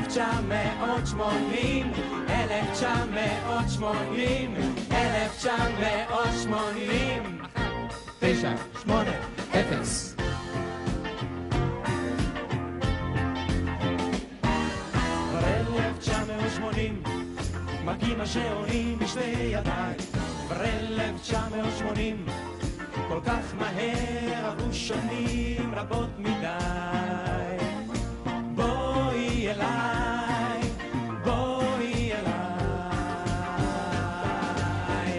1980, 1980, 1980, 9, 8, 0. כבר 1980, מגיעים השעונים בשתי ידיים. כבר 1980, כל כך מהר עברו שנים רבות מדי. בואי אליי, בואי אליי.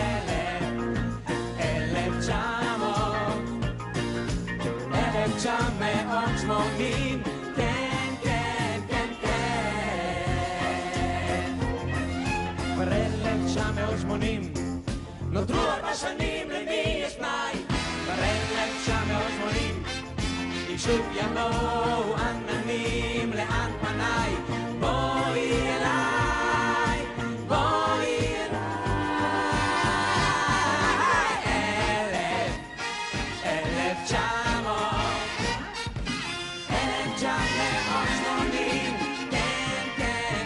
1980, כן, כן, כן, כן. כבר 1980, נותרו 4 שנים למי יש פנאי. כבר 1980, אם שוב יבואו עננים לאן פניי. בואי אליי, בואי אליי. 1980, כן, כן,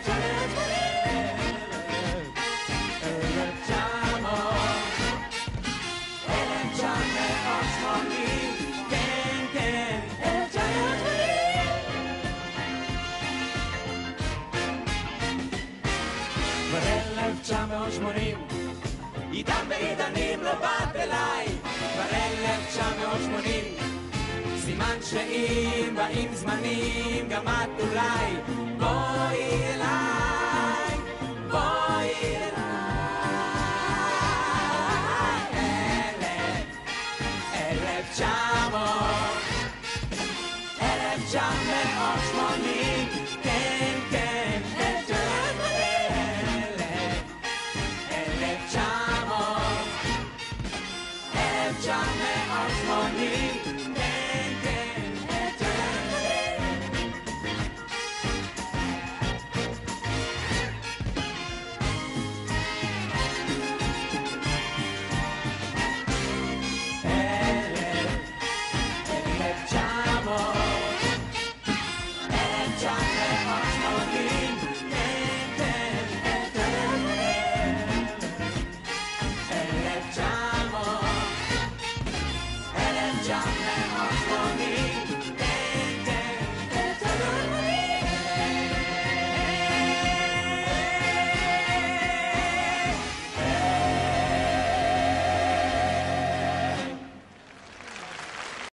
1980, עידן בעידנים לא באת אליי. כבר 1980, סימן שאם באים זמנים גם את אולי.